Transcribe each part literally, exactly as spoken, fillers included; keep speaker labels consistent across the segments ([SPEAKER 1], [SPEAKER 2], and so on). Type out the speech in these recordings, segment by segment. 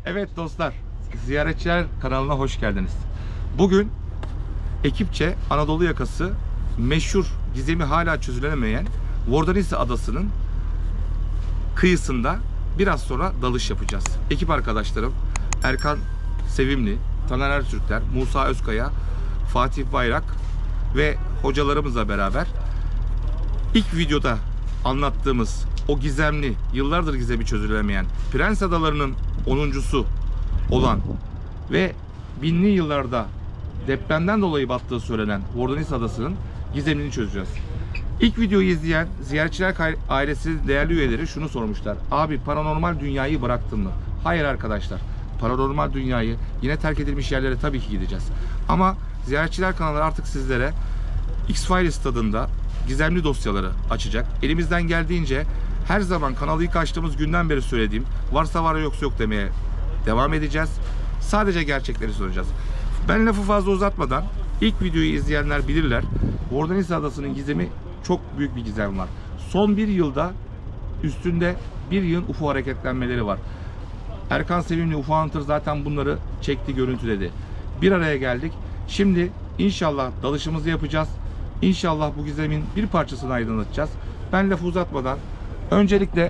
[SPEAKER 1] Evet dostlar, Ziyaretçiler kanalına hoş geldiniz. Bugün ekipçe Anadolu yakası meşhur, gizemi hala çözülemeyen Vordanisi Adası'nın kıyısında biraz sonra dalış yapacağız. Ekip arkadaşlarım Erkan Sevimli, Taner Ertürkler, Musa Özkaya, Fatih Bayrak ve hocalarımızla beraber ilk videoda anlattığımız o gizemli, yıllardır gizemi çözülemeyen Prens Adaları'nın onuncusu olan ve binli yıllarda depremden dolayı battığı söylenen Vordanisi Adası'nın gizemini çözeceğiz. İlk videoyu izleyen Ziyaretçiler ailesi değerli üyeleri şunu sormuşlar: abi paranormal dünyayı bıraktın mı? Hayır arkadaşlar, paranormal dünyayı, yine terk edilmiş yerlere tabii ki gideceğiz. Ama Ziyaretçiler kanalı artık sizlere X-Files tadında gizemli dosyaları açacak. Elimizden geldiğince her zaman kanalı ilk açtığımız günden beri söylediğim varsa var yoksa yok demeye devam edeceğiz. Sadece gerçekleri soracağız. Ben lafı fazla uzatmadan, ilk videoyu izleyenler bilirler, Vordanisi Adası'nın gizemi çok büyük bir gizem var. Son bir yılda üstünde bir yığın U F O hareketlenmeleri var. Erkan Sevimli U F O Hunter zaten bunları çekti, görüntüledi. Bir araya geldik. Şimdi inşallah dalışımızı yapacağız. İnşallah bu gizemin bir parçasını aydınlatacağız. Ben lafı uzatmadan öncelikle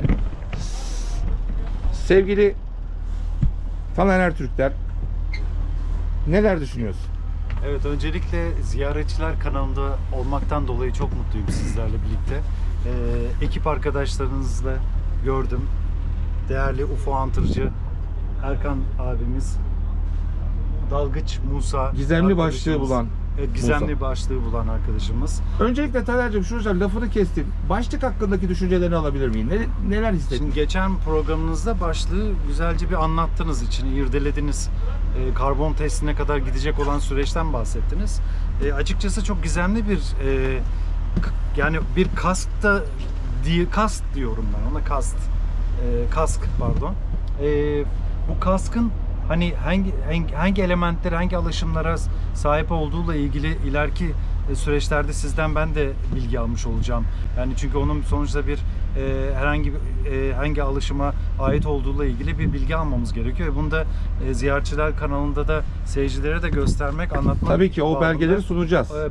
[SPEAKER 1] sevgili Taner Ertürkler, neler düşünüyorsun?
[SPEAKER 2] Evet, öncelikle Ziyaretçiler kanalında olmaktan dolayı çok mutluyum sizlerle birlikte. Ee, ekip arkadaşlarınızla gördüm. Değerli U F O Hunter'cı Erkan abimiz, dalgıç Musa,
[SPEAKER 1] gizemli başlığı bulan
[SPEAKER 2] evet, gizemli
[SPEAKER 1] Musa.
[SPEAKER 2] başlığı bulan arkadaşımız.
[SPEAKER 1] Öncelikle Taner'cim şurada lafını kestim. Başlık hakkındaki düşüncelerini alabilir miyim? Ne, neler hissettin?
[SPEAKER 2] Şimdi geçen programınızda başlığı güzelce bir anlattınız, içini irdelediniz. E, karbon testine kadar gidecek olan süreçten bahsettiniz. E, açıkçası çok gizemli bir e, yani bir kaskta diye kask diyorum ben ona, kast. E, kask pardon. E, bu kaskın hani hangi hangi, hangi elementlere, hangi alaşımlara sahip olduğuyla ilgili ileriki süreçlerde sizden ben de bilgi almış olacağım. Yani çünkü onun sonuçta bir e, herhangi bir e, hangi alışıma ait olduğuyla ilgili bir bilgi almamız gerekiyor ve bunu da e, Ziyaretçiler kanalında da seyircilere de göstermek, anlatmak.
[SPEAKER 1] Tabii ki o
[SPEAKER 2] bağlamında
[SPEAKER 1] belgeleri sunacağız.
[SPEAKER 2] E,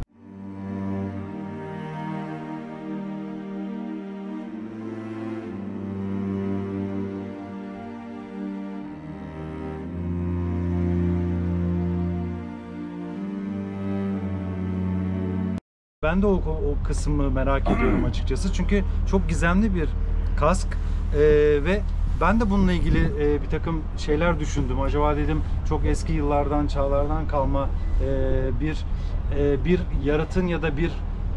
[SPEAKER 2] Ben de o, o kısmı merak ediyorum açıkçası. Çünkü çok gizemli bir kask ee, ve ben de bununla ilgili e, bir takım şeyler düşündüm. Acaba dedim çok eski yıllardan, çağlardan kalma e, bir e, bir yaratın ya da bir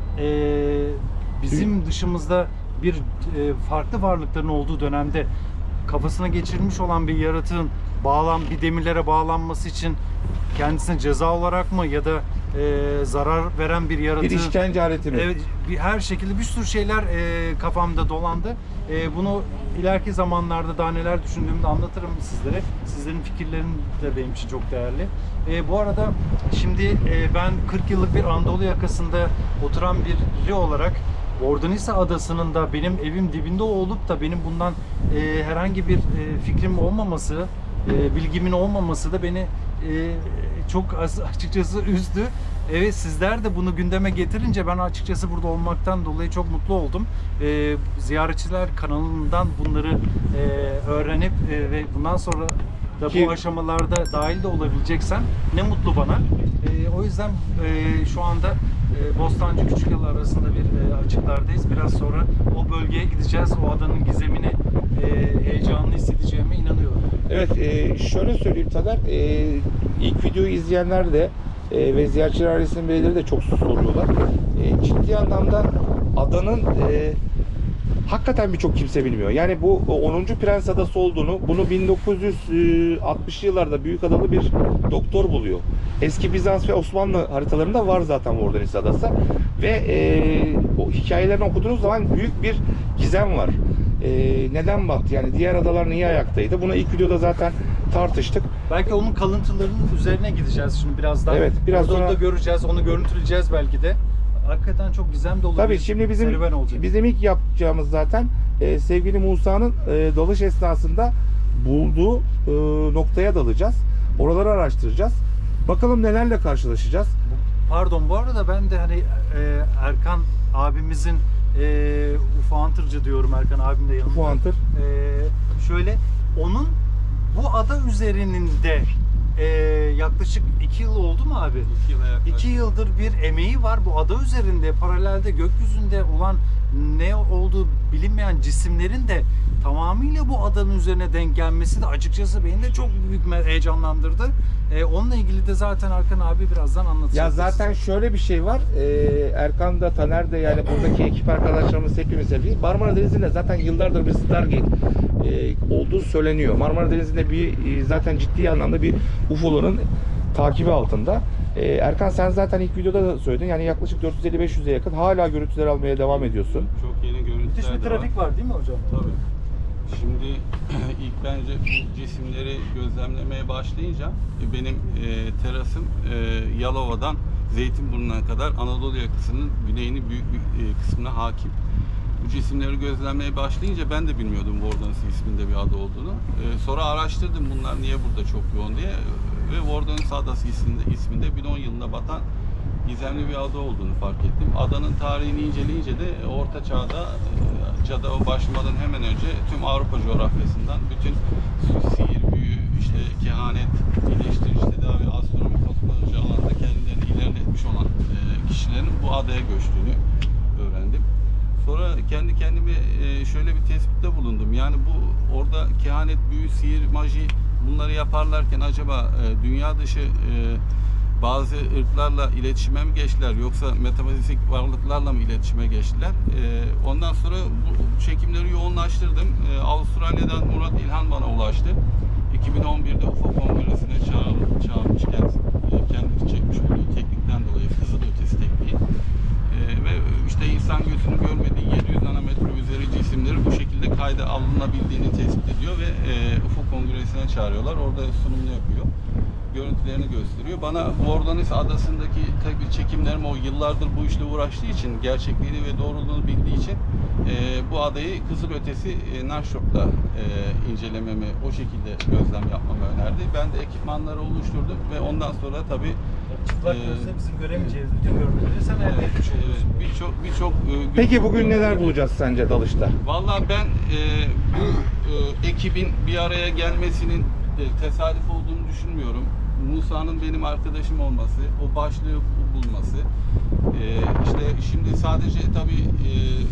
[SPEAKER 2] e, bizim dışımızda bir e, farklı varlıkların olduğu dönemde kafasına geçirilmiş olan bir yaratığın bağlan bir demirlere bağlanması için kendisine ceza olarak mı ya da e, zarar veren bir yaratığın,
[SPEAKER 1] Bir işkence aleti mi?
[SPEAKER 2] Evet, bir, her şekilde bir sürü şeyler e, kafamda dolandı. E, bunu ileriki zamanlarda daha neler düşündüğümü de anlatırım sizlere. Sizlerin fikirlerin de benim için çok değerli. E, bu arada şimdi e, ben kırk yıllık bir Anadolu yakasında oturan biri olarak Vordanisi Adası'nın da benim evim dibinde olup da benim bundan e, herhangi bir e, fikrim olmaması, e, bilgimin olmaması da beni e, çok az, açıkçası üzdü. Evet, sizler de bunu gündeme getirince ben açıkçası burada olmaktan dolayı çok mutlu oldum. E, Ziyaretçiler kanalından bunları e, öğrenip e, ve bundan sonra da
[SPEAKER 1] Ki...
[SPEAKER 2] bu aşamalarda dahil de olabileceksem ne mutlu bana. E, o yüzden e, şu anda e, Bostancı Küçükyalı arasında bir e, açıklardayız. Biraz sonra o bölgeye gideceğiz. O adanın gizemini e, heyecanlı hissedeceğime inanıyorum.
[SPEAKER 1] Evet, e, şöyle söyleyeyim Taner, e, ilk videoyu izleyenler de e, ve Ziyaretçiler ailesinin beyleri de çok soruyorlar. E, ciddi anlamda adanın e, hakikaten birçok kimse bilmiyor. Yani bu onuncu Prens Adası olduğunu, bunu bin dokuz yüz altmışlı yıllarda Büyükadalı bir doktor buluyor. Eski Bizans ve Osmanlı haritalarında var zaten Vordanisi Adası. Ve e, o hikayelerini okuduğunuz zaman büyük bir gizem var. E, neden battı? Yani diğer adalar niye ayaktaydı? Bunu ilk videoda zaten tartıştık.
[SPEAKER 2] Belki onun kalıntılarının üzerine gideceğiz şimdi birazdan.
[SPEAKER 1] Evet, biraz
[SPEAKER 2] Orada
[SPEAKER 1] sonra...
[SPEAKER 2] da göreceğiz, onu görüntüleyeceğiz belki de. Hakikaten çok gizem dolu
[SPEAKER 1] Tabii
[SPEAKER 2] bir
[SPEAKER 1] şimdi bizim
[SPEAKER 2] serüven olacak.
[SPEAKER 1] bizim ilk yapacağımız zaten e, sevgili Musa'nın e, dalış esnasında bulduğu e, noktaya dalacağız. Oraları araştıracağız. Bakalım nelerle karşılaşacağız.
[SPEAKER 2] Pardon, bu arada ben de hani e, Erkan abimizin e, U F O Hunter'cı diyorum, Erkan abim de yanımda.
[SPEAKER 1] U F O Hunter.
[SPEAKER 2] E, şöyle, onun bu ada üzerinde e, yaklaşık iki yıl oldu mu abi?
[SPEAKER 3] İki yıla yaklaşık.
[SPEAKER 2] İki yıldır bir emeği var. Bu ada üzerinde, paralelde gökyüzünde olan ne olduğu bilinmeyen cisimlerin de tamamıyla bu adanın üzerine denk gelmesi de açıkçası beni de çok büyük me- heyecanlandırdı. Ee, onunla ilgili de zaten Erkan abi birazdan anlatacak.
[SPEAKER 1] Ya zaten şöyle bir şey var. Ee, Erkan da, Taner de, yani buradaki ekip arkadaşlarımız hepimiz hepimiz. Marmara Denizi'nde zaten yıllardır bir Stargate e, olduğu söyleniyor. Marmara Denizi'nde bir e, zaten ciddi anlamda bir U F O'ların takibi altında. Ee, Erkan, sen zaten ilk videoda da söyledin. Yani yaklaşık dört yüz elli beş yüze yakın hala görüntüler almaya devam ediyorsun.
[SPEAKER 3] Çok yeni görüntüler
[SPEAKER 2] müthiş bir
[SPEAKER 3] de
[SPEAKER 2] trafik
[SPEAKER 3] var.
[SPEAKER 2] var değil mi hocam?
[SPEAKER 3] Tabii. Şimdi ilk bence bu cisimleri gözlemlemeye başlayınca e, benim e, terasım e, Yalova'dan Zeytinburnu'na kadar Anadolu yakasının güneyinin büyük bir e, kısmına hakim. Bu cisimleri gözlemlemeye başlayınca ben de bilmiyordum Vordonis isminde bir ada olduğunu. E, sonra araştırdım bunlar niye burada çok yoğun diye ve Vordonis Adası isminde, isminde bin on yılında batan gizemli bir ada olduğunu fark ettim. Adanın tarihini inceleyince de Orta Çağ'da e, Cadı başlamadan hemen önce tüm Avrupa coğrafyasından bütün sihir, büyü, işte kehanet, iyileştirici tedavi, astronomi, kozmoloji alanında kendilerini ilerletmiş olan e, kişilerin bu adaya göçtüğünü öğrendim. Sonra kendi kendime e, şöyle bir tespitte bulundum. Yani bu orada kehanet, büyü, sihir, maji bunları yaparlarken acaba e, dünya dışı e, bazı ırklarla iletişime mi geçtiler yoksa metafizik varlıklarla mı iletişime geçtiler? Ee, ondan sonra bu çekimleri yoğunlaştırdım. Ee, Avustralya'dan Murat İlhan bana ulaştı. iki bin on birde U F O Kongresi'ne çağır, çağırmış kendisi. Ee, kendisi çekmiş olduğu teknikten dolayı Kızıl Ötesi tekniği. Ee, ve işte insan gözünün görmediği yedi yüz nanometre üzeri cisimleri bu şekilde kayda alınabildiğini tespit ediyor ve e, U F O Kongresi'ne çağırıyorlar. Orada sunumunu yapıyor. Görüntülerini gösteriyor. Bana Vordonis adasındaki tabii çekimlerim o yıllardır bu işle uğraştığı için, gerçekliğini ve doğruluğunu bildiği için e, bu adayı Kızılötesi e, Narşok'ta e, incelememi, o şekilde gözlem yapmamı önerdi. Ben de ekipmanları oluşturdum ve ondan sonra tabii
[SPEAKER 2] Çıplak
[SPEAKER 3] e,
[SPEAKER 2] gözle bizim göremeyeceğimiz bütün görüntüleri sen elde
[SPEAKER 3] evet,
[SPEAKER 2] etmiş oluyorsun.
[SPEAKER 3] e, birçok birçok e,
[SPEAKER 1] Peki bugün neler bulacağız sence dalışta?
[SPEAKER 3] Vallahi ben e, bu e, ekibin bir araya gelmesinin e, tesadüf olduğunu düşünmüyorum. Musa'nın benim arkadaşım olması, o başlığı bulması, e, işte şimdi sadece tabii e,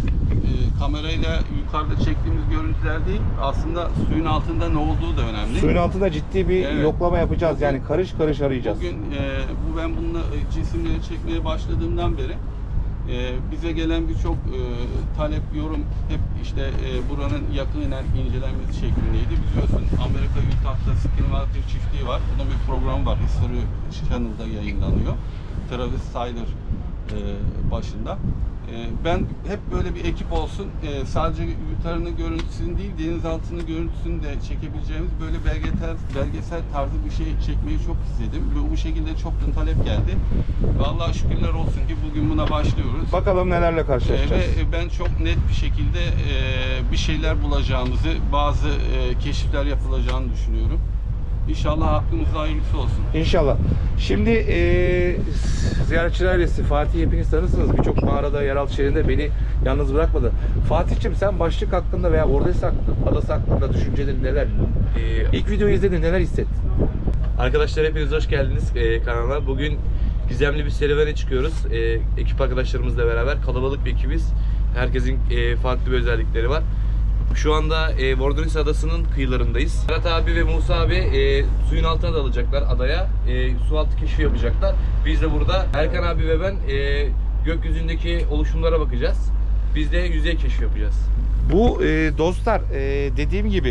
[SPEAKER 3] e, kamerayla yukarıda çektiğimiz görüntüler değil, aslında suyun altında ne olduğu da önemli.
[SPEAKER 1] Suyun altında ciddi bir
[SPEAKER 3] Evet.
[SPEAKER 1] yoklama yapacağız. Yani karış karış arayacağız.
[SPEAKER 3] Bugün e, bu ben bununla e, cisimleri çekmeye başladığımdan beri e, bize gelen birçok e, talep, yorum hep işte e, buranın yakinen incelenmesi şeklindeydi. Biliyorsun Amerika Utah'ta Skinwalker çiftliği var. Bunun bir programı var. History Channel'da yayınlanıyor. Travis Tyler e, başında. E, ben hep böyle bir ekip olsun, e, sadece yukarının görüntüsünü değil, denizaltının görüntüsünü de çekebileceğimiz böyle belgesel, belgesel tarzı bir şey çekmeyi çok istedim. Bu, bu şekilde çok da talep geldi. Vallahi şükürler olsun ki bugün buna başlıyoruz.
[SPEAKER 1] Bakalım nelerle
[SPEAKER 3] E,
[SPEAKER 1] karşılaşacağız.
[SPEAKER 3] ve ben çok net bir şekilde e, bir şeyler bulacağımızı, bazı e, keşifler yapılacağını düşünüyorum. İnşallah hakkımızda hayırlısı olsun.
[SPEAKER 1] İnşallah. Şimdi e, ziyaretçiler ailesi, Fatih hepiniz tanırsınız. Birçok mağarada, yeraltı şehrinde beni yalnız bırakmadı. Fatih'cim, sen başlık hakkında veya Vordonis adası hakkında düşüncelerin neler?
[SPEAKER 4] Ee,
[SPEAKER 1] İlk videoyu izledin, neler hissettin?
[SPEAKER 4] Arkadaşlar hepiniz hoş geldiniz e, kanala. Bugün gizemli bir serüvene çıkıyoruz. E, ekip arkadaşlarımızla beraber kalabalık bir ekibiz. Herkesin e, farklı bir özellikleri var. Şu anda e, Vordonis Adası'nın kıyılarındayız. Ferhat abi ve Musa abi e, suyun altına dalacaklar adaya. E, su altı keşfi yapacaklar. Biz de burada Erkan abi ve ben e, gökyüzündeki oluşumlara bakacağız. Biz de yüzey keşfi yapacağız.
[SPEAKER 1] Bu e, dostlar, e, dediğim gibi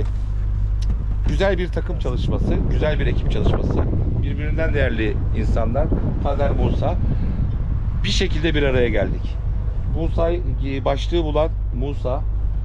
[SPEAKER 1] güzel bir takım çalışması, güzel bir ekip çalışması. Birbirinden değerli insanlar, Taner, Musa. Bir şekilde bir araya geldik. Musa'yı, başlığı bulan Musa,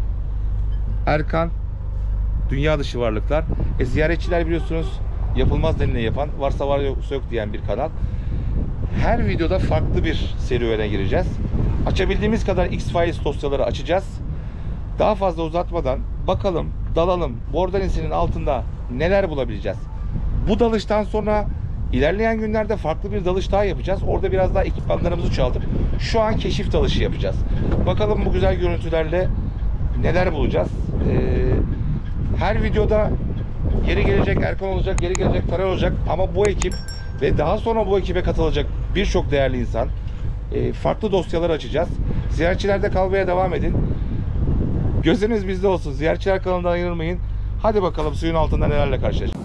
[SPEAKER 1] Erkan, dünya dışı varlıklar. E, ziyaretçiler biliyorsunuz yapılmaz denile yapan, varsa var yoksa yok diyen bir kanal. Her videoda farklı bir serüvene gireceğiz. Açabildiğimiz kadar X-Files dosyaları açacağız. Daha fazla uzatmadan bakalım dalalım. Bordanisinin altında neler bulabileceğiz? Bu dalıştan sonra ilerleyen günlerde farklı bir dalış daha yapacağız. Orada biraz daha ekipmanlarımızı çoğaltıp şu an keşif dalışı yapacağız. Bakalım bu güzel görüntülerle neler bulacağız. Ee, her videoda yeri gelecek Erkan olacak, yeri gelecek Taner olacak ama bu ekip ve daha sonra bu ekibe katılacak birçok değerli insan, e, farklı dosyalar açacağız. Ziyaretçilerde kalmaya devam edin. Gözünüz bizde olsun. Ziyaretçiler kanalından ayrılmayın. Hadi bakalım suyun altında nelerle karşılaşacağız.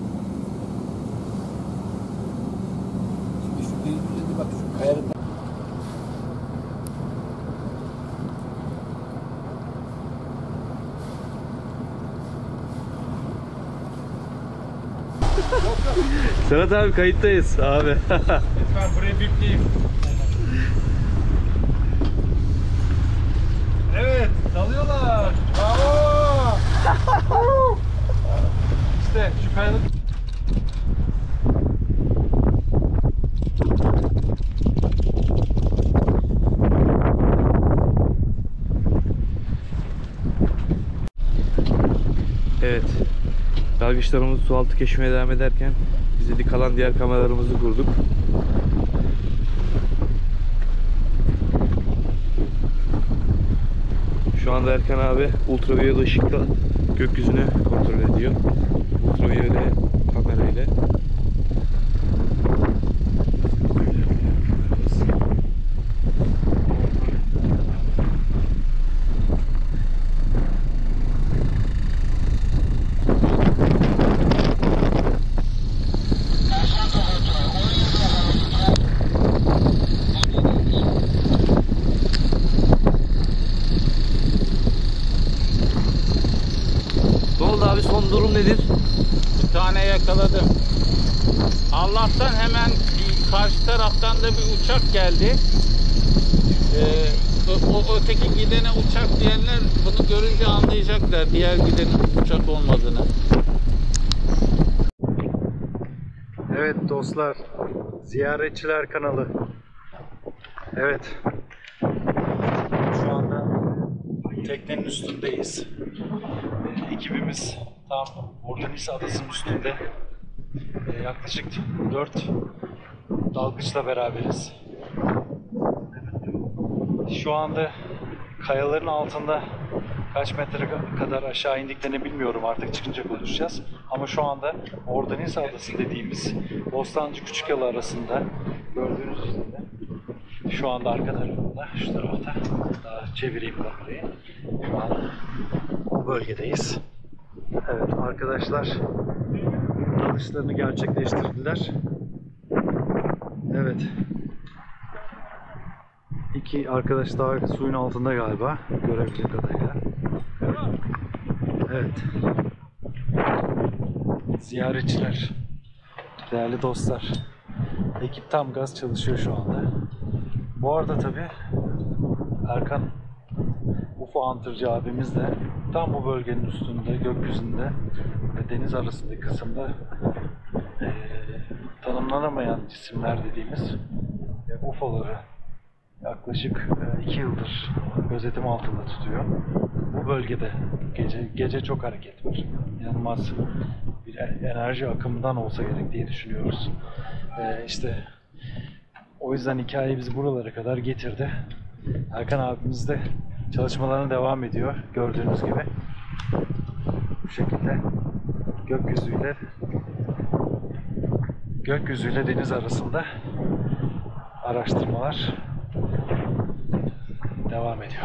[SPEAKER 5] Bak şu kayanın
[SPEAKER 4] Serhat abi kayıttayız abi.
[SPEAKER 2] Lütfen burayı bipleyeyim. Evet, dalıyorlar. Bravo. İşte şu kayanın
[SPEAKER 4] Evet. Dalgıçlarımız sualtı keşfine devam ederken biz de kalan diğer kameralarımızı kurduk. Şu anda Erkan abi ultraviyole ışıkla gökyüzünü kontrol ediyor. Ultraviyole kamerayla. Ne oldu abi, son durum nedir?
[SPEAKER 3] Bir tane yakaladım. Allah'tan hemen karşı taraftan da bir uçak geldi. Ee, o, o öteki gidene uçak diyenler bunu görünce anlayacaklar diğer gidenin uçak olmadığını.
[SPEAKER 2] Evet dostlar, ziyaretçiler kanalı. Evet, şu anda teknenin üstündeyiz. Ee, ekibimiz tam Bordanis Adası'nın üstünde. Ee, yaklaşık dört dalgıçla beraberiz. Şu anda kayaların altında kaç metre kadar aşağı indiklerini bilmiyorum, artık çıkınca konuşacağız. Ama şu anda Bordanis Adası dediğimiz Bostancı Küçükyalı arasında, gördüğünüz üzere şu anda arka tarafında, şu tarafta, daha çevireyim kamerayı. Şu an o bölgedeyiz. Evet arkadaşlar, dalışlarını gerçekleştirdiler. Evet. İki arkadaş daha suyun altında galiba, görebildiğim kadarıyla. Evet. Ziyaretçiler, değerli dostlar. Ekip tam gaz çalışıyor şu anda. Bu arada tabii Erkan U F O Hunter'cı abimiz de tam bu bölgenin üstünde, gökyüzünde ve deniz arasındaki kısımda e, tanımlanamayan cisimler dediğimiz e, U F O'ları yaklaşık iki yıldır gözetim altında tutuyor. Bu bölgede gece gece çok hareket var. İnanılmaz bir enerji akımından olsa gerek diye düşünüyoruz. Ee, işte o yüzden hikaye bizi buralara kadar getirdi. Erkan abimiz de çalışmalarına devam ediyor, gördüğünüz gibi. Bu şekilde gökyüzüyle gökyüzüyle deniz arasında araştırmalar devam ediyor.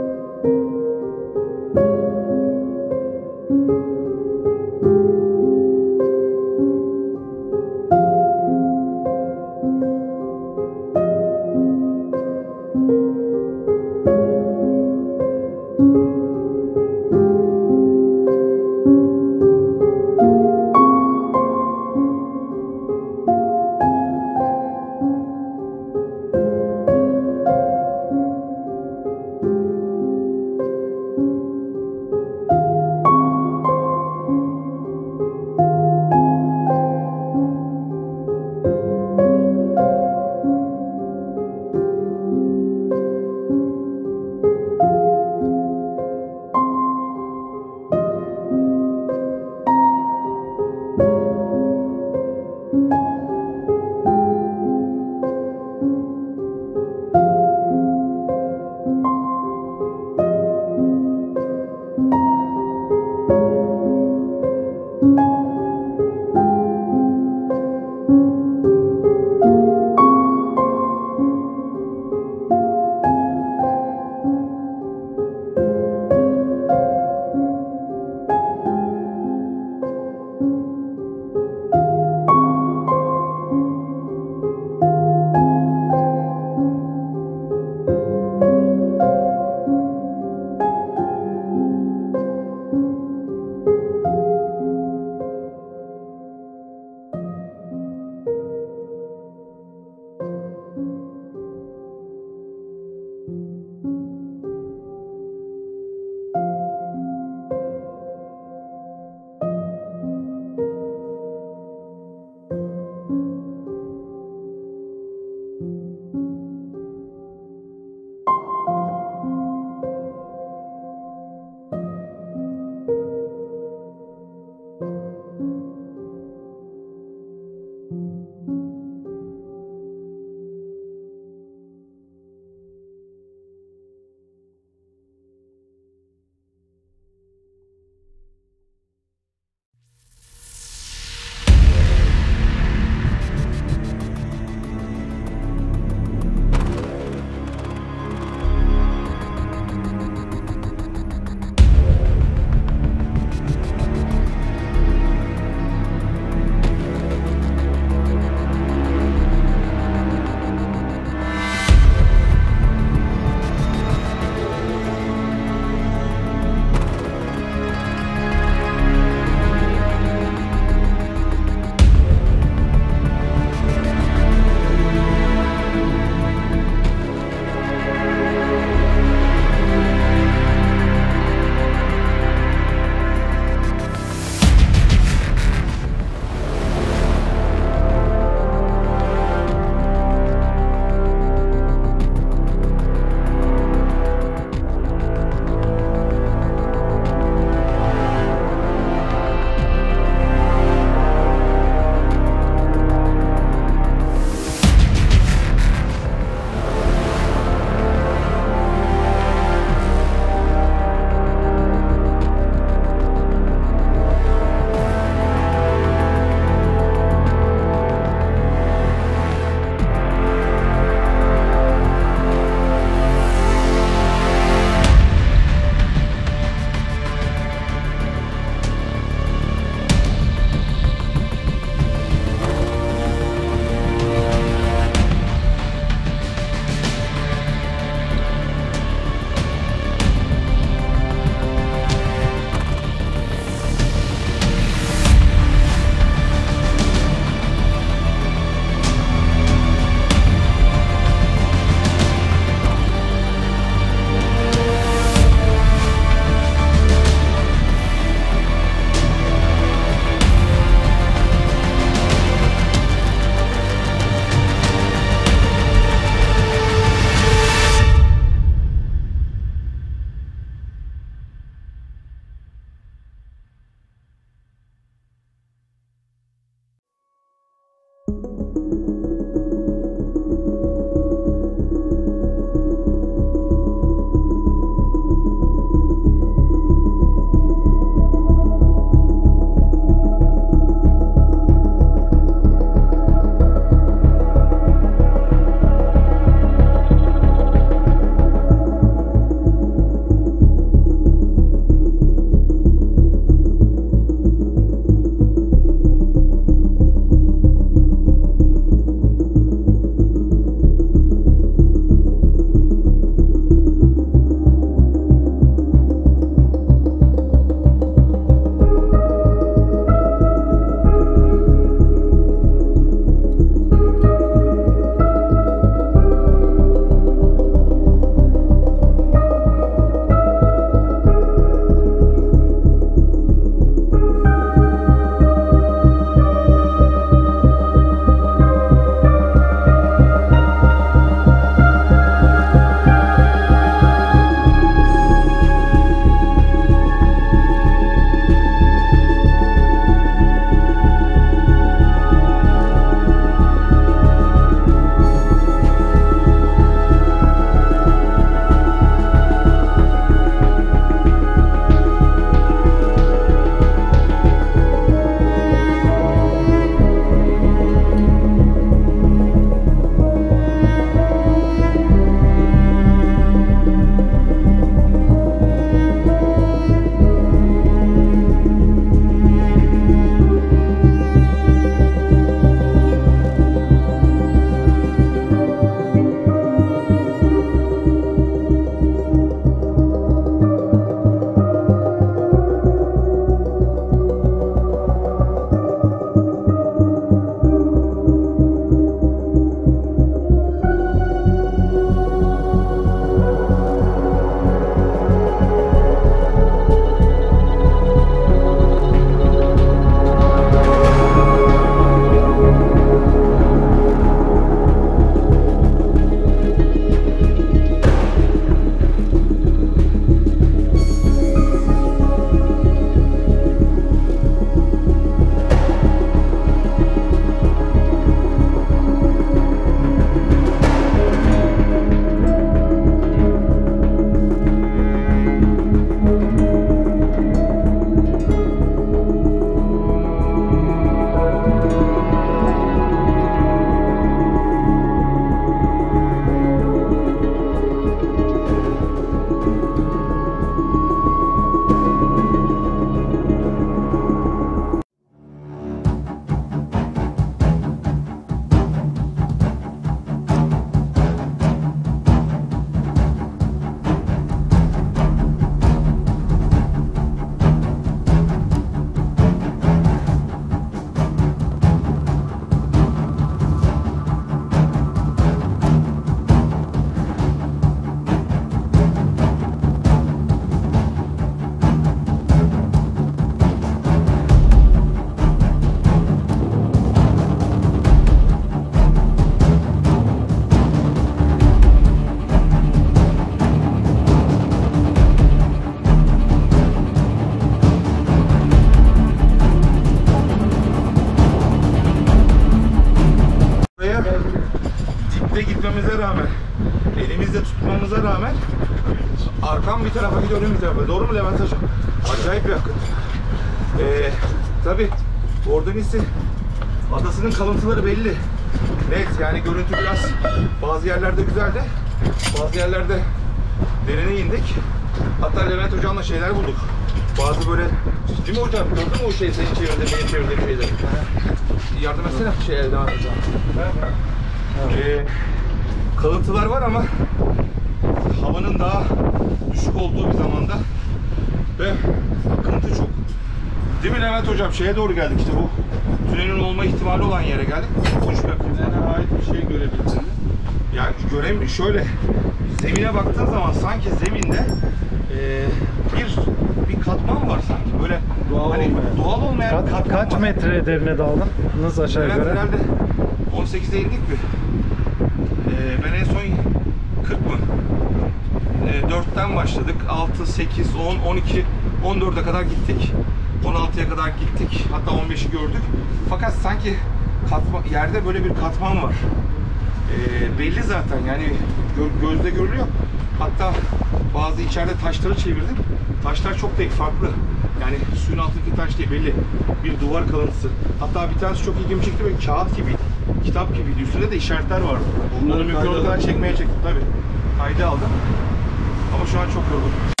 [SPEAKER 1] olmasına rağmen arkam bir tarafa gidiyor, önüm bir tarafa. Doğru mu Levent Hocam? Acayip bir akıntı. Ee, tabii Bordonis'i adasının kalıntıları belli. Net yani görüntü biraz bazı yerlerde güzeldi. Bazı yerlerde derine indik. Hatta Levent Hocam'la şeyler bulduk. Bazı böyle, değil mi hocam? Gördün mü o şeyi senin çevirdiğin, benim çevirdiğim şeyleri? Yardım etsene şey Levent Hocam. Ee, kalıntılar var ama havanın daha düşük olduğu bir zamanda ve akıntı çok. Değil mi Levent Hocam? Şeye doğru geldik işte, bu tünelin olma ihtimali olan yere geldik. Uç bir akıntına
[SPEAKER 3] ait bir şey görebildiniz mi?
[SPEAKER 1] Yani görem şöyle, zemine baktığın zaman sanki zeminde e, bir bir katman var sanki böyle
[SPEAKER 3] Doğal
[SPEAKER 1] hani
[SPEAKER 3] olmayan.
[SPEAKER 1] doğal olmayan
[SPEAKER 2] Ka-
[SPEAKER 1] bir katman
[SPEAKER 2] kaç
[SPEAKER 1] var.
[SPEAKER 2] metre derine daldın? Nasıl aşağı
[SPEAKER 1] Evet,
[SPEAKER 2] yukarı?
[SPEAKER 1] herhalde on sekize indik mi? Ee, ben en son kırk mı? Ee, dörtten başladık. altı, sekiz, on, on iki, on dörde kadar gittik. on altıya kadar gittik. Hatta on beşi gördük. Fakat sanki katma, yerde böyle bir katman var. Ee, belli zaten yani gö- gözle görülüyor. Hatta bazı içeride taşları çevirdim. Taşlar çok tek farklı. Yani suyun altındaki taş değil, belli. Bir duvar kalıntısı. Hatta bir tanesi çok ilgimi çekti, böyle kağıt gibiydi. Kitap gibiydi. Üstünde de işaretler vardı.
[SPEAKER 3] Onları
[SPEAKER 1] Onu mikrofona
[SPEAKER 3] kayda
[SPEAKER 1] kadar çekmeye çektim tabii. Kayda aldım. Ama şu an çok yorgunum.